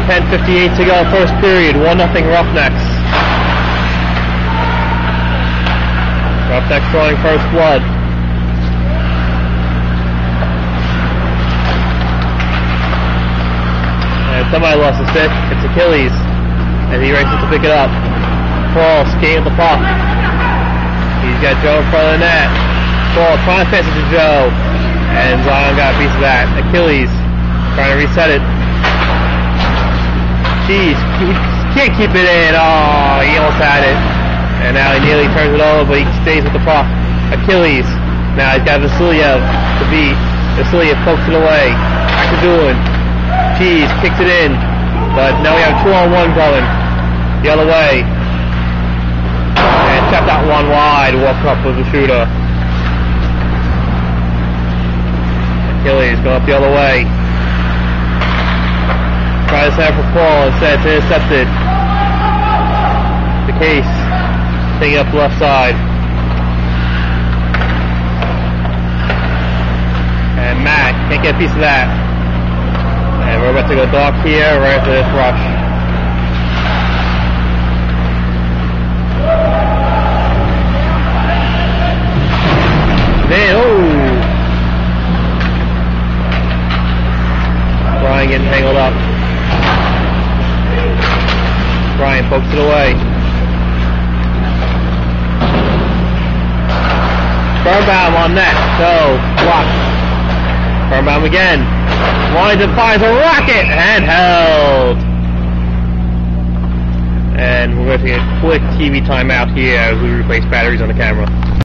10:58 to go, first period, 1-0 Roughnecks. Roughnecks drawing first blood. And somebody lost his stick. It's Achilles, and he races to pick it up. Paul skating the puck. He's got Joe in front of the net. Paul trying to pass it to Joe, and Zion got a piece of that. Achilles trying to reset it. Jeez, he can't keep it in. Oh, he almost had it. And now he nearly turns it over, but he stays with the puck. Achilles. Now he's got Vasiliev to beat. Vasiliev pokes it away. Back to Doolin. Jeez, kicks it in. But now we have 2-on-1 going. The other way. And tapped that one wide. Walk up with the shooter. Achilles going up the other way. Try to set for Paul. Instead, it's intercepted. The Case. Taking up the left side. And Matt can't get a piece of that. And we're about to go dark here right after this rush. Man, oh! Brian getting tangled up. Brian pokes it away. Birnbaum on net. So, blocked. Birnbaum again. Wellington fires a rocket and held. And we're going to take a quick TV timeout here as we replace batteries on the camera.